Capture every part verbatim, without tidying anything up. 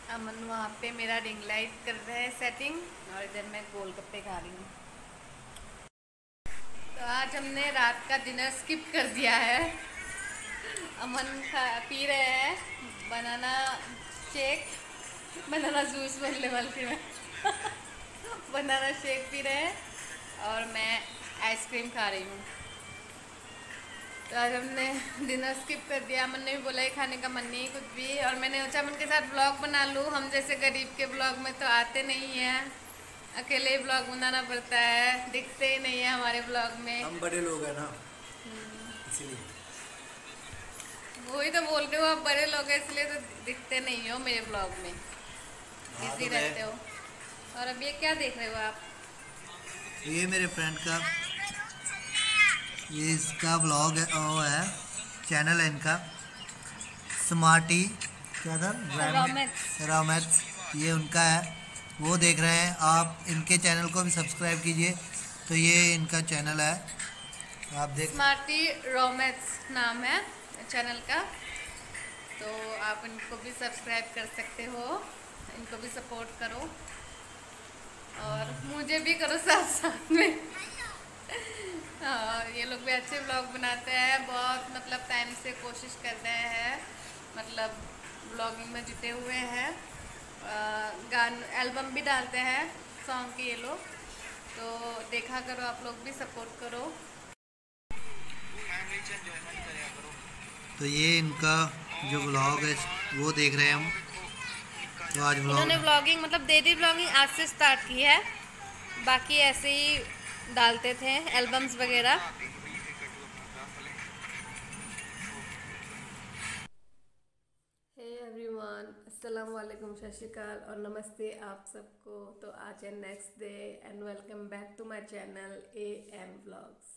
अमन वहाँ पे मेरा रिंग लाइट कर रहे हैं सेटिंग, और इधर मैं गोलगप्पे खा रही हूँ। तो आज हमने रात का डिनर स्किप कर दिया है। अमन खा पी रहे हैं बनाना शेक, बनाना जूस बोलने वाली थी मैं। बनाना शेक पी रहे हैं और मैं आइसक्रीम खा रही हूँ। तो आज हमने डिनर स्किप कर दिया। अमन ने भी बोला ही खाने का मन नहीं कुछ भी, और मैंने सोचा अमन के साथ ब्लॉग बना लूँ। हम जैसे गरीब के ब्लॉग में तो आते नहीं हैं, अकेले ही ब्लॉग बनाना पड़ता है, दिखते ही नहीं है हमारे ब्लॉग में। हम बड़े लोग हैं ना, इसीलिए। वही तो बोल रहे हो, आप बड़े लोग हैं इसलिए तो दिखते नहीं हो मेरे ब्लॉग में, हाँ बिजी तो रहते हो। और अब ये क्या देख रहे हो आप? ये मेरे फ्रेंड का, ये इसका व्लॉग है, वो है चैनल है इनका स्मार्टी, क्या था, रोमेट्स। रोमेट्स, ये उनका है, वो देख रहे हैं आप। इनके चैनल को भी सब्सक्राइब कीजिए। तो ये इनका चैनल है, आप देख। स्मार्टी रोमेट्स नाम है चैनल का, तो आप इनको भी सब्सक्राइब कर सकते हो, इनको भी सपोर्ट करो और मुझे भी करो साथ साथ में। हाँ, ये लोग भी अच्छे ब्लॉग बनाते हैं, बहुत मतलब टाइम से कोशिश कर रहे हैं, मतलब ब्लॉगिंग में जुटे हुए हैं। गान एल्बम भी डालते हैं सॉन्ग के ये लोग, तो देखा करो, आप लोग भी सपोर्ट करो। तो ये इनका जो व्लॉग है वो देख रहे हैं हम। तो आज व्लॉग इन्होंने ब्लॉगिंग मतलब डेली ब्लॉगिंग आज से स्टार्ट की है, बाकी ऐसे ही डालते थे एल्बम्स वगैरह। हे एवरीवन, अस्सलाम वालेकुम, सत श्री अकाल और नमस्ते आप सबको। तो आज है next day and welcome back to my channel A M vlogs.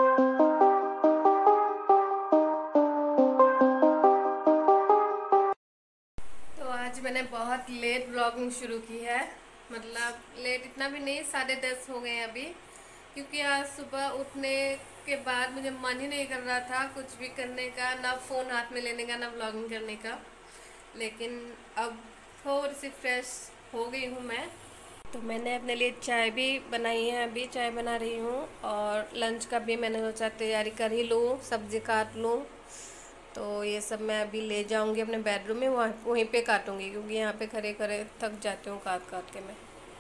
तो आज मैंने बहुत लेट ब्लॉगिंग शुरू की है, मतलब लेट इतना भी नहीं, साढ़े दस हो गए अभी, क्योंकि आज सुबह उठने के बाद मुझे मन ही नहीं कर रहा था कुछ भी करने का, ना फ़ोन हाथ में लेने का, ना ब्लॉगिंग करने का। लेकिन अब थोड़ी सी फ्रेश हो गई हूँ मैं, तो मैंने अपने लिए चाय भी बनाई है, अभी चाय बना रही हूँ, और लंच का भी मैंने सोचा तैयारी कर ही लूँ, सब्ज़ी काट लूँ। तो ये सब मैं अभी ले जाऊँगी अपने बेडरूम में, वहाँ वहीं पे काटूँगी, क्योंकि यहाँ पे खड़े खड़े थक जाती हूँ काट काट के मैं।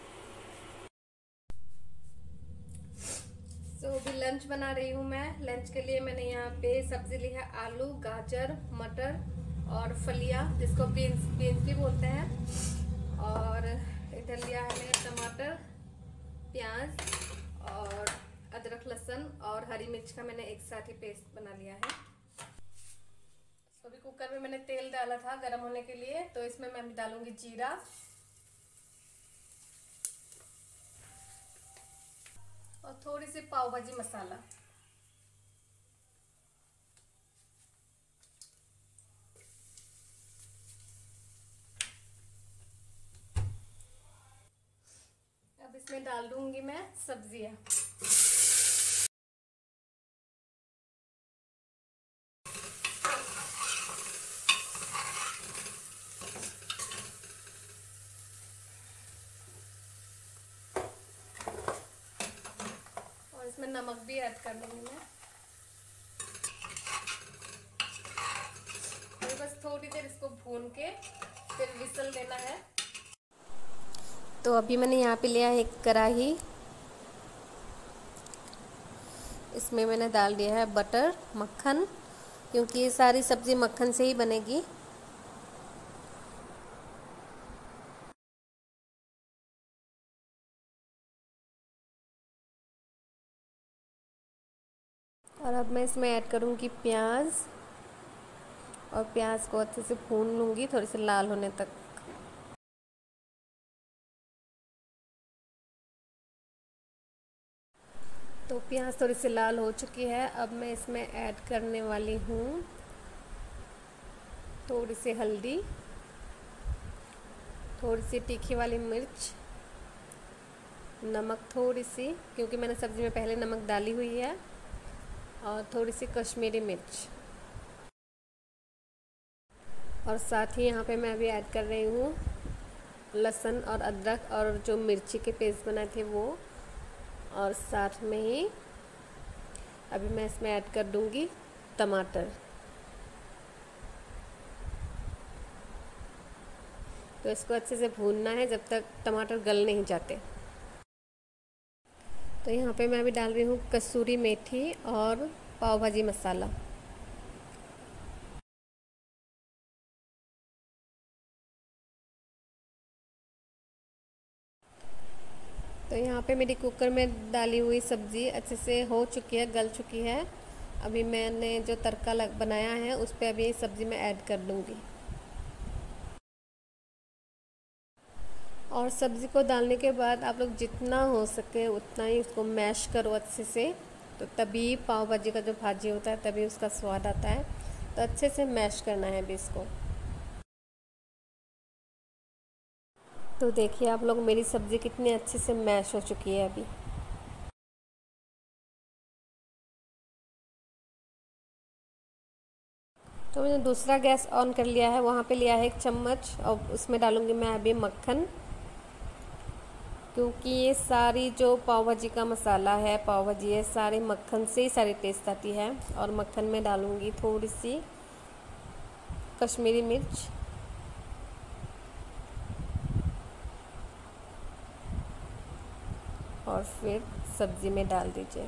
तो so, अभी लंच बना रही हूँ मैं। लंच के लिए मैंने यहाँ पे सब्ज़ी ली है, आलू, गाजर, मटर और फलिया, जिसको बीन्स बीन्स भी बोलते हैं। और इधर लिया है मैंने टमाटर, प्याज और अदरक, लहसुन और हरी मिर्च का मैंने एक साथ ही पेस्ट बना लिया है। तो अभी कुकर में मैंने तेल डाला था गर्म होने के लिए, तो इसमें मैं अभी डालूंगी जीरा और थोड़ी सी पाव भाजी मसाला। अब इसमें डाल दूंगी मैं सब्जियां। और इसमें नमक भी ऐड कर दूंगी मैं। और बस थोड़ी देर इसको भून के फिर विसल देना है। तो अभी मैंने यहाँ पे लिया है एक कढ़ाई, इसमें मैंने डाल दिया है बटर, मक्खन, क्योंकि ये सारी सब्ज़ी मक्खन से ही बनेगी। और अब मैं इसमें ऐड करूँगी प्याज, और प्याज को अच्छे से भून लूँगी थोड़ी सी लाल होने तक। तो प्याज थोड़ी सी लाल हो चुकी है, अब मैं इसमें ऐड करने वाली हूँ थोड़ी सी हल्दी, थोड़ी सी तीखी वाली मिर्च, नमक थोड़ी सी, क्योंकि मैंने सब्ज़ी में पहले नमक डाली हुई है, और थोड़ी सी कश्मीरी मिर्च। और साथ ही यहाँ पे मैं अभी ऐड कर रही हूँ लहसुन और अदरक और जो मिर्ची के पेस्ट बनाए थे वो, और साथ में ही अभी मैं इसमें ऐड कर दूंगी टमाटर। तो इसको अच्छे से भूनना है जब तक टमाटर गल नहीं जाते। तो यहाँ पे मैं अभी डाल रही हूँ कसूरी मेथी और पाव भाजी मसाला। तो यहाँ पे मेरी कुकर में डाली हुई सब्ज़ी अच्छे से हो चुकी है, गल चुकी है। अभी मैंने जो तड़का लग बनाया है उस पर अभी सब्ज़ी में ऐड कर दूँगी। और सब्ज़ी को डालने के बाद आप लोग जितना हो सके उतना ही उसको मैश करो अच्छे से, तो तभी पाव भाजी का जो भाजी होता है तभी उसका स्वाद आता है। तो अच्छे से मैश करना है अभी इसको। तो देखिए आप लोग मेरी सब्ज़ी कितनी अच्छे से मैश हो चुकी है अभी। तो मैंने दूसरा गैस ऑन कर लिया है, वहाँ पे लिया है एक चम्मच और उसमें डालूँगी मैं अभी मक्खन, क्योंकि ये सारी जो पाव भाजी का मसाला है, पाव भाजी है, सारे मक्खन से ही सारी टेस्ट आती है। और मक्खन में डालूँगी थोड़ी सी कश्मीरी मिर्च, और फिर सब्ज़ी में डाल दीजिए।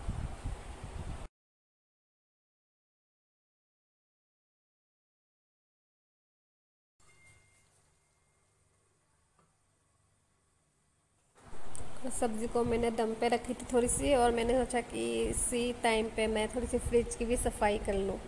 सब्ज़ी को मैंने दम पे रखी थी थोड़ी सी, और मैंने सोचा कि इसी टाइम पे मैं थोड़ी सी फ्रिज की भी सफाई कर लूँ।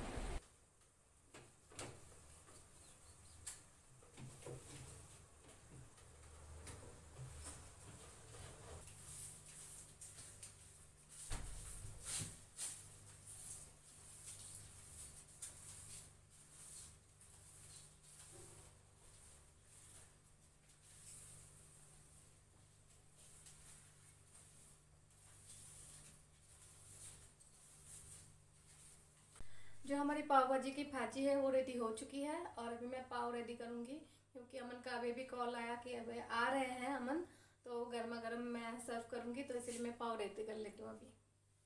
जो हमारी पाव भाजी की भाजी है वो रेडी हो चुकी है, और अभी मैं पाव रेडी करूँगी, क्योंकि अमन का अभी भी कॉल आया कि अब आ रहे हैं अमन, तो गर्मा गर्म मैं सर्व करूँगी, तो इसलिए मैं पाव रेडी कर लेती हूँ अभी।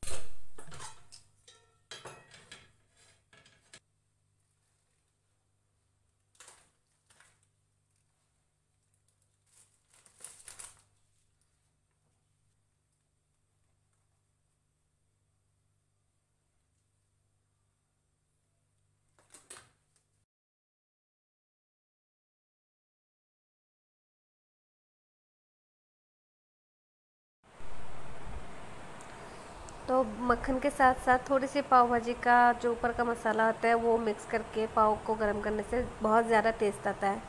तो मक्खन के साथ साथ थोड़ी सी पाव भाजी का जो ऊपर का मसाला होता है वो मिक्स करके पाव को गर्म करने से बहुत ज़्यादा टेस्ट आता है।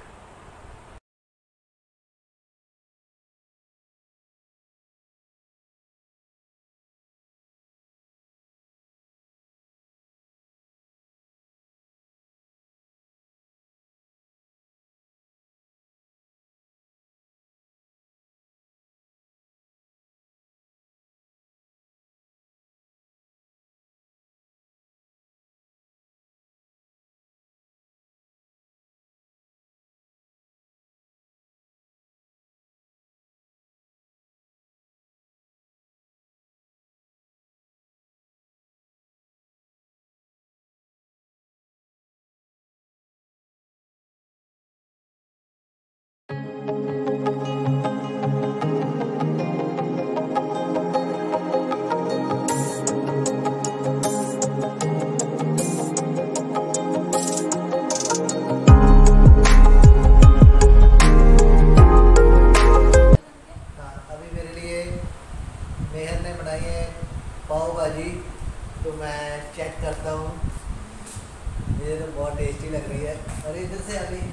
पाव भाजी तो मैं चेक करता हूँ, मुझे तो बहुत टेस्टी लग रही है। अरे इधर से आ गई।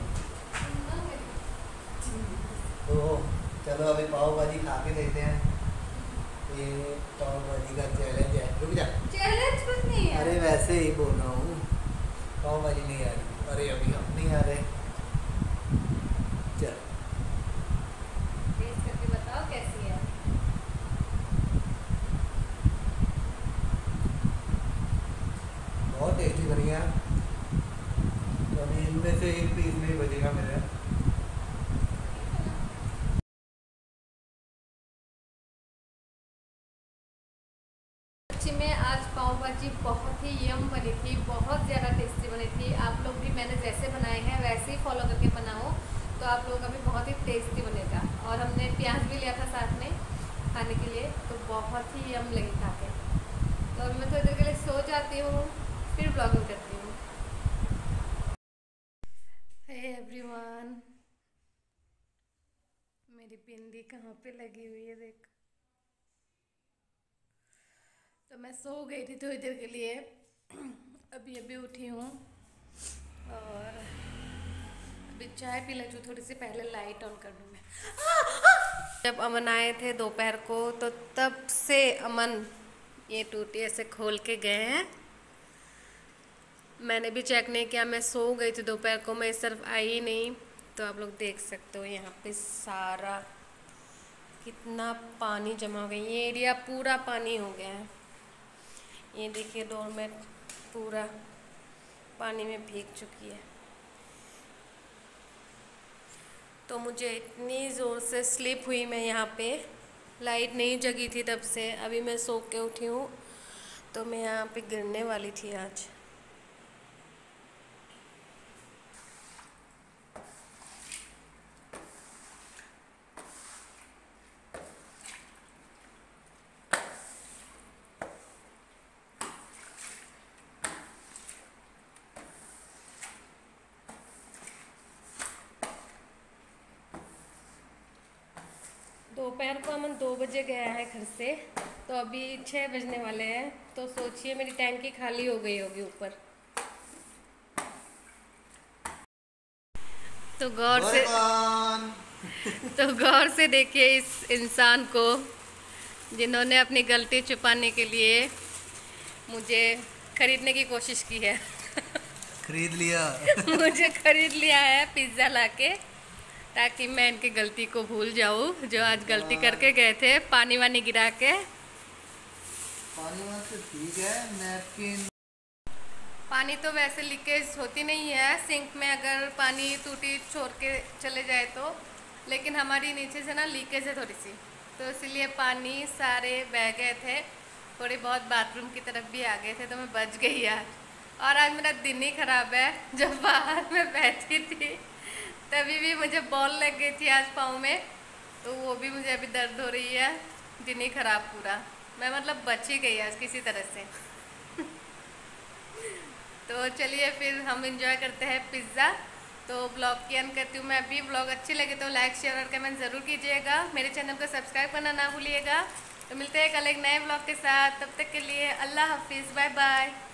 तो चलो अभी पाव भाजी खा के देखते हैं। ये पाव भाजी का चैलेंज है। रुक जा, चैलेंज कुछ नहीं है। अरे वैसे ही बोल रहा हूँ, पाव भाजी नहीं आ रही। अरे अभी हम नहीं आ रहे। चल टेस्ट करके बताओ कैसी है। बहुत टेस्टी बनी है। तो अभी इनमें से एक पीस नहीं बचेगा मेरे। सच्ची में आज पाव भाजी बहुत ही यम बनी थी, बहुत ज़्यादा टेस्टी बनी थी। आप लोग भी मैंने जैसे बनाए हैं वैसे ही फॉलो करके बनाओ तो आप लोगों का भी बहुत ही टेस्टी बनेगा। और हमने प्याज भी लिया था साथ में खाने के लिए, तो बहुत ही यम लगी खा के। तो अब मैं थोड़ी देर के लिए सो जाती हूँ, फिर ब्लॉगिंग करती हूँ। हे एवरीवन, मेरी बिंदी कहाँ पे लगी हुई है देख। तो मैं सो गई थी थोड़ी देर के लिए, अभी अभी उठी हूँ और अभी चाय पी लेती हूँ। थोड़ी सी पहले लाइट ऑन कर दूँ मैं। जब अमन आए थे दोपहर को तो तब से अमन ये टूटी ऐसे खोल के गए हैं। मैंने भी चेक नहीं किया, मैं सो गई थी दोपहर को, मैं इस तरफ आई ही नहीं। तो आप लोग देख सकते हो यहाँ पे सारा कितना पानी जमा हो गया, ये एरिया पूरा पानी हो गया है। ये देखिए डोरमेट पूरा पानी में भीग चुकी है। तो मुझे इतनी ज़ोर से स्लिप हुई, मैं यहाँ पे लाइट नहीं जगी थी तब से, अभी मैं सो के उठी हूँ तो मैं यहाँ पे गिरने वाली थी आज। दोपहर को अमन दो बजे गया है घर से, तो अभी छः बजने वाले हैं। तो सोचिए मेरी टैंकी खाली हो गई होगी ऊपर। तो गौर से तो गौर से देखिए इस इंसान को, जिन्होंने अपनी गलती छुपाने के लिए मुझे खरीदने की कोशिश की है। खरीद लिया मुझे खरीद लिया है पिज्ज़ा लाके, ताकि मैं इनकी गलती को भूल जाऊँ जो आज गलती करके गए थे, पानी वानी गिरा के। पानी वाला तो ठीक है, नैपकिन। पानी तो वैसे लीकेज होती नहीं है सिंक में अगर पानी टूटी छोड़ के चले जाए तो, लेकिन हमारी नीचे से ना लीकेज है थोड़ी सी, तो इसीलिए पानी सारे बह गए थे। थोड़ी बहुत बाथरूम की तरफ भी आ गए थे, तो मैं बच गई आज। और आज मेरा दिन ही ख़राब है। जब बाहर में बैठी थी तभी भी मुझे बॉल लग गई थी आज पाँव में, तो वो भी मुझे अभी दर्द हो रही है। दिन ही ख़राब पूरा, मैं मतलब बच ही गई आज किसी तरह से। तो चलिए फिर हम इंजॉय करते हैं पिज़्ज़ा। तो ब्लॉग की एंड करती हूँ मैं अभी। ब्लॉग अच्छे लगे तो लाइक शेयर और कमेंट ज़रूर कीजिएगा। मेरे चैनल को सब्सक्राइब करना ना भूलिएगा। तो मिलते हैं कल एक नए ब्लॉग के साथ, तब तक के लिए अल्लाह हाफिज़, बाय बाय।